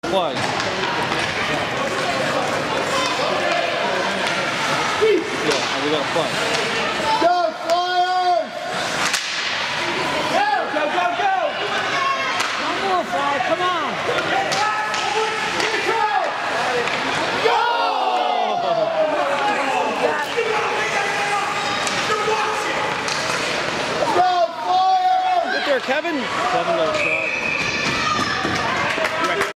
Flag. Yeah, and we got a flag. Go, Flyers! Go, go, go! One more flag, come on! Go, Flyers! Get there, Kevin. Kevin got a shot.